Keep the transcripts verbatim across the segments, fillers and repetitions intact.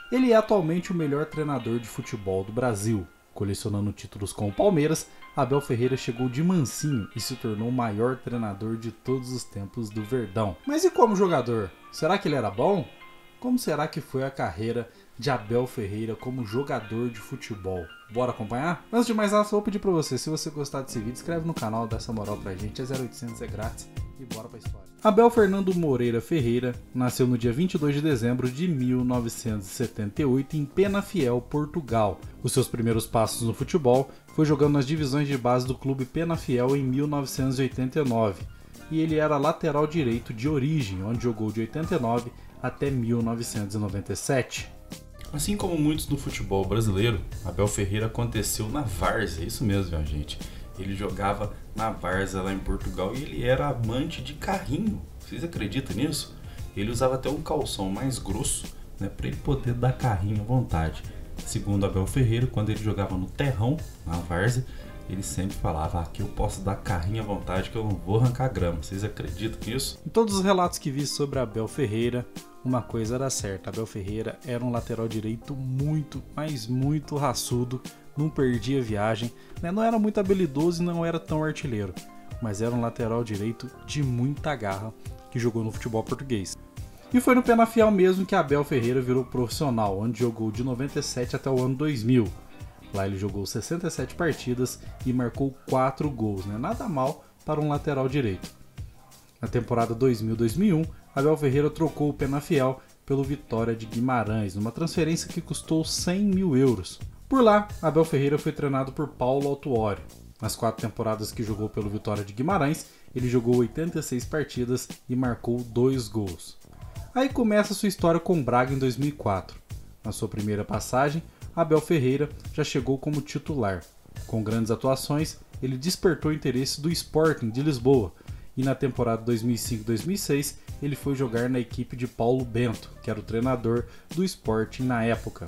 Ele é atualmente o melhor treinador de futebol do Brasil. Colecionando títulos com o Palmeiras, Abel Ferreira chegou de mansinho e se tornou o maior treinador de todos os tempos do Verdão. Mas e como jogador? Será que ele era bom? Como será que foi a carreira de Abel Ferreira como jogador de futebol? Bora acompanhar? Antes de mais nada, só vou pedir pra você, se você gostar desse vídeo, inscreve no canal, dá essa moral pra gente, é zero oitocentos, é grátis e bora pra história. Abel Fernando Moreira Ferreira nasceu no dia vinte e dois de dezembro de mil novecentos e setenta e oito em Penafiel, Portugal. Os seus primeiros passos no futebol foi jogando nas divisões de base do clube Penafiel em mil novecentos e oitenta e nove, e ele era lateral direito de origem, onde jogou de oitenta e nove até mil novecentos e noventa e sete. Assim como muitos do futebol brasileiro, Abel Ferreira aconteceu na várzea, isso mesmo, minha gente. Ele jogava na várzea lá em Portugal e ele era amante de carrinho. Vocês acreditam nisso? Ele usava até um calção mais grosso, né, para ele poder dar carrinho à vontade. Segundo Abel Ferreira, quando ele jogava no terrão, na várzea, ele sempre falava: aqui eu posso dar carrinho à vontade que eu não vou arrancar grama. Vocês acreditam nisso? Em todos os relatos que vi sobre Abel Ferreira, uma coisa era certa: Abel Ferreira era um lateral direito muito, mas muito raçudo, não perdia viagem, né? Não era muito habilidoso e não era tão artilheiro, mas era um lateral direito de muita garra que jogou no futebol português. E foi no Penafiel mesmo que Abel Ferreira virou profissional, onde jogou de noventa e sete até o ano dois mil. Lá ele jogou sessenta e sete partidas e marcou quatro gols, né? Nada mal para um lateral direito. Na temporada dois mil dois mil e um, Abel Ferreira trocou o Penafiel pelo Vitória de Guimarães, numa transferência que custou cem mil euros. Por lá, Abel Ferreira foi treinado por Paulo Autuori. Nas quatro temporadas que jogou pelo Vitória de Guimarães, ele jogou oitenta e seis partidas e marcou dois gols. Aí começa sua história com o Braga em dois mil e quatro. Na sua primeira passagem, Abel Ferreira já chegou como titular. Com grandes atuações, ele despertou o interesse do Sporting de Lisboa, e na temporada dois mil e cinco dois mil e seis ele foi jogar na equipe de Paulo Bento, que era o treinador do Sporting na época.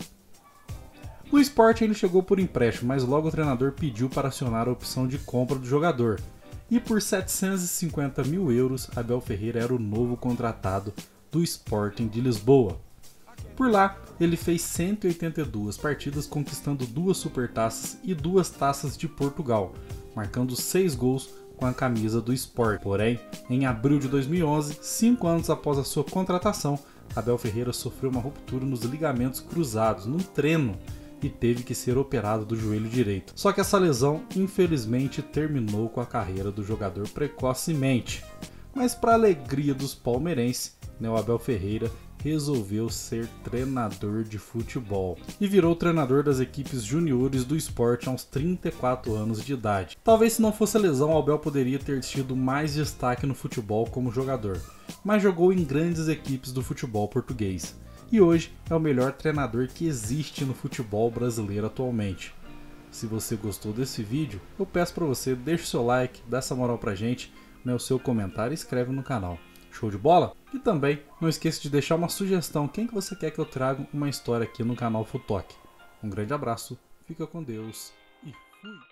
No Sporting ele chegou por empréstimo, mas logo o treinador pediu para acionar a opção de compra do jogador, e por setecentos e cinquenta mil euros Abel Ferreira era o novo contratado do Sporting de Lisboa. Por lá, ele fez cento e oitenta e duas partidas, conquistando duas supertaças e duas taças de Portugal, marcando seis gols com a camisa do Sport. Porém, em abril de dois mil e onze, cinco anos após a sua contratação, Abel Ferreira sofreu uma ruptura nos ligamentos cruzados num treino e teve que ser operado do joelho direito. Só que essa lesão, infelizmente, terminou com a carreira do jogador precocemente. Mas para a alegria dos palmeirenses, né, o Abel Ferreira resolveu ser treinador de futebol e virou treinador das equipes juniores do Sport aos trinta e quatro anos de idade. Talvez se não fosse a lesão, Abel poderia ter tido mais destaque no futebol como jogador, mas jogou em grandes equipes do futebol português e hoje é o melhor treinador que existe no futebol brasileiro atualmente. Se você gostou desse vídeo, eu peço para você, deixe o seu like, dá essa moral pra gente, né, o seu comentário e inscreve no canal. Show de bola? E também não esqueça de deixar uma sugestão, quem que você quer que eu traga uma história aqui no canal Futoc. Um grande abraço, fica com Deus e fui!